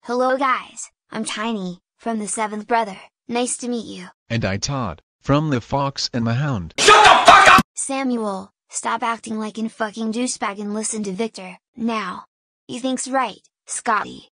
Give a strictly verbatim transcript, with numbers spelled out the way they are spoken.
Hello guys, I'm Tiny, from the seventh brother, nice to meet you. And I Todd, from the Fox and the Hound. Shut the fuck up! Samuel, stop acting like an fucking douchebag and listen to Victor, now. He thinks right, Scotty.